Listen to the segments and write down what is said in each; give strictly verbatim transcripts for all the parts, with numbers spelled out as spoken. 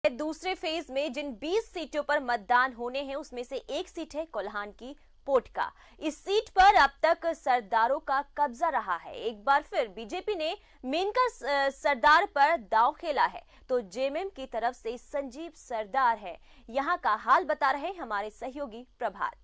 दूसरे फेज में जिन बीस सीटों पर मतदान होने हैं उसमें से एक सीट है कोल्हान की पोटका। इस सीट पर अब तक सरदारों का कब्जा रहा है। एक बार फिर बीजेपी ने मेनका सरदार पर दांव खेला है तो जेएमएम की तरफ से संजीव सरदार है। यहां का हाल बता रहे हमारे सहयोगी प्रभात।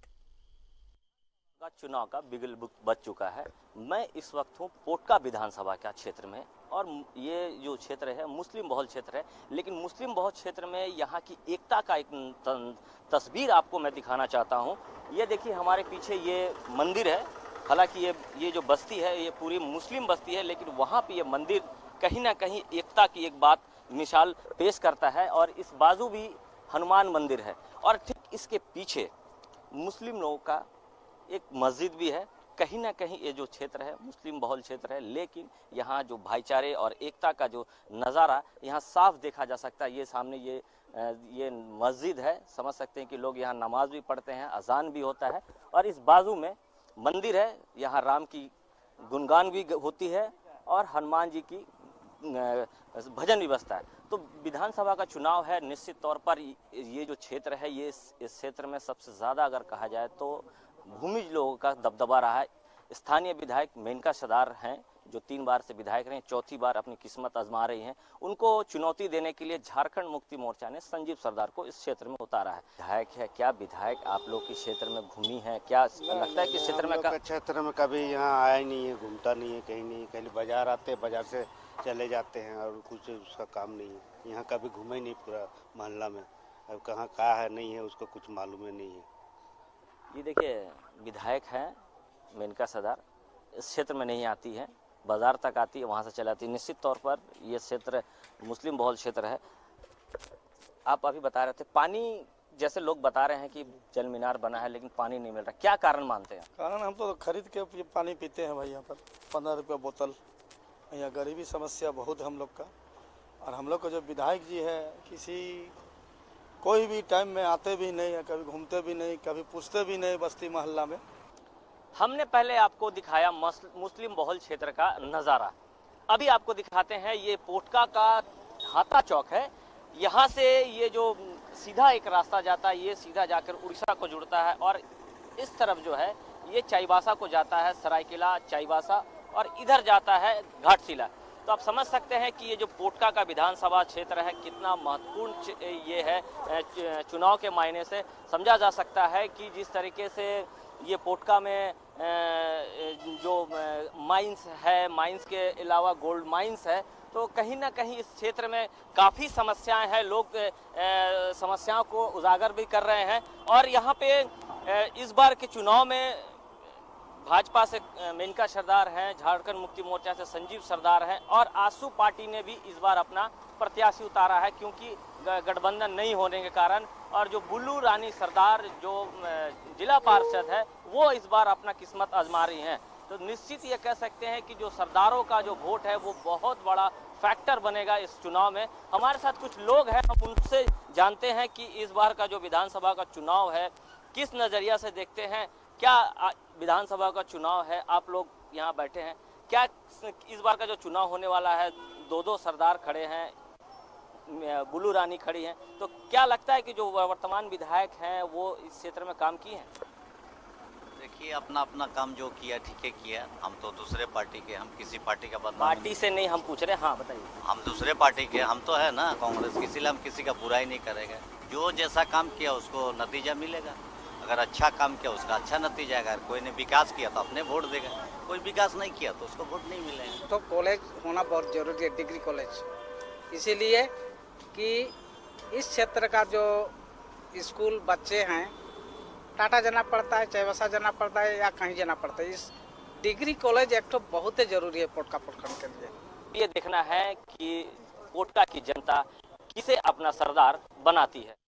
चुनाव का बिगुल बज चुका है। मैं इस वक्त हूँ पोटका विधानसभा का क्षेत्र में और ये जो क्षेत्र है मुस्लिम बहुल क्षेत्र है, लेकिन मुस्लिम बहुल क्षेत्र में यहाँ की एकता का एक तस्वीर आपको मैं दिखाना चाहता हूँ। ये देखिए हमारे पीछे ये मंदिर है। हालांकि ये ये जो बस्ती है ये पूरी मुस्लिम बस्ती है, लेकिन वहाँ पे ये मंदिर कहीं ना कहीं एकता की एक बात मिसाल पेश करता है। और इस बाजू भी हनुमान मंदिर है और ठीक इसके पीछे मुस्लिम लोगों का एक मस्जिद भी है। कहीं ना कहीं ये जो क्षेत्र है मुस्लिम बहुल क्षेत्र है, लेकिन यहाँ जो भाईचारे और एकता का जो नज़ारा यहाँ साफ देखा जा सकता है। ये सामने ये ये मस्जिद है, समझ सकते हैं कि लोग यहाँ नमाज भी पढ़ते हैं, अजान भी होता है। और इस बाजू में मंदिर है, यहाँ राम की गुणगान भी होती है और हनुमान जी की भजन भी बजता है। तो विधानसभा का चुनाव है, निश्चित तौर पर ये जो क्षेत्र है ये इस क्षेत्र में सबसे ज़्यादा अगर कहा जाए तो भूमिज लोगों का दबदबा रहा है। स्थानीय विधायक मेनका सरदार हैं जो तीन बार से विधायक रहे, चौथी बार अपनी किस्मत आजमा रही हैं। उनको चुनौती देने के लिए झारखंड मुक्ति मोर्चा ने संजीव सरदार को इस क्षेत्र में उतारा है। विधायक है, क्या विधायक आप लोग के क्षेत्र में घूमी है? क्या लगता है कि क्षेत्र में का... क्षेत्र में कभी यहाँ आया नहीं है, घूमता नहीं है, कहीं नहीं, कहीं बाजार आते बाजार से चले जाते हैं और कुछ उसका काम नहीं है। यहाँ कभी घूमे नहीं पूरा मोहल्ला में, अब कहाँ क्या है नहीं है उसको कुछ मालूम नहीं है। ये देखिए विधायक है मेनका सरदार, इस क्षेत्र में नहीं आती है, बाजार तक आती है, वहाँ से चलाती है। निश्चित तौर पर ये क्षेत्र मुस्लिम बहुल क्षेत्र है। आप अभी बता रहे थे पानी, जैसे लोग बता रहे हैं कि जल मीनार बना है लेकिन पानी नहीं मिल रहा, क्या कारण मानते हैं? कारण हम तो खरीद के पानी पीते हैं भाई, यहाँ पर पंद्रह रुपया बोतल। यहाँ गरीबी समस्या बहुत है हम लोग का। और हम लोग का जो विधायक जी है किसी कोई भी टाइम में आते भी नहीं है, कभी घूमते भी नहीं, कभी पूछते भी नहीं बस्ती मोहल्ला में। हमने पहले आपको दिखाया मुस्लिम बहुल क्षेत्र का नज़ारा, अभी आपको दिखाते हैं ये पोटका का हाथा चौक है। यहाँ से ये जो सीधा एक रास्ता जाता है ये सीधा जाकर उड़ीसा को जुड़ता है और इस तरफ जो है ये चाईबासा को जाता है, सरायकेला चाईबासा, और इधर जाता है घाटशिला। तो आप समझ सकते हैं कि ये जो पोटका का विधानसभा क्षेत्र है कितना महत्वपूर्ण ये है। चुनाव के मायने से समझा जा सकता है कि जिस तरीके से ये पोटका में जो माइंस है, माइंस के अलावा गोल्ड माइंस है, तो कहीं ना कहीं इस क्षेत्र में काफ़ी समस्याएं हैं। लोग समस्याओं को उजागर भी कर रहे हैं। और यहाँ पे इस बार के चुनाव में भाजपा से मेनका सरदार हैं, झारखंड मुक्ति मोर्चा से संजीव सरदार हैं और आसू पार्टी ने भी इस बार अपना प्रत्याशी उतारा है, क्योंकि गठबंधन नहीं होने के कारण। और जो बुल्लू रानी सरदार जो जिला पार्षद है वो इस बार अपना किस्मत आजमा रही हैं। तो निश्चित ये कह सकते हैं कि जो सरदारों का जो वोट है वो बहुत बड़ा फैक्टर बनेगा इस चुनाव में। हमारे साथ कुछ लोग हैं, हम उनसे जानते हैं कि इस बार का जो विधानसभा का चुनाव है किस नज़रिया से देखते हैं। क्या विधानसभा का चुनाव है, आप लोग यहाँ बैठे हैं, क्या इस बार का जो चुनाव होने वाला है, दो दो सरदार खड़े हैं, बुल्लू रानी खड़ी हैं, तो क्या लगता है कि जो वर्तमान विधायक हैं वो इस क्षेत्र में काम किए हैं? देखिए अपना अपना काम जो किया ठीक है किया। हम तो दूसरे पार्टी के, हम किसी पार्टी का बदनाम पार्टी से नहीं हम पूछ रहे। हाँ बताइए। हम दूसरे पार्टी के, हम तो है ना कांग्रेस की, इसीलिए हम किसी का बुराई नहीं करेंगे। जो जैसा काम किया उसको नतीजा मिलेगा। अगर अच्छा काम किया उसका अच्छा नतीजा आएगा। कोई ने विकास किया तो अपने वोट देगा, कोई विकास नहीं किया तो उसको वोट नहीं मिलेगा। तो कॉलेज होना बहुत जरूरी है, डिग्री कॉलेज, इसीलिए कि इस क्षेत्र का जो स्कूल बच्चे हैं टाटा जाना पड़ता है, चाईबासा जाना पड़ता है या कहीं जाना पड़ता है। इस डिग्री कॉलेज एक तो बहुत ही जरूरी है पोटका प्रखंड के लिए। ये देखना है कि पोटका की जनता किसे अपना सरदार बनाती है।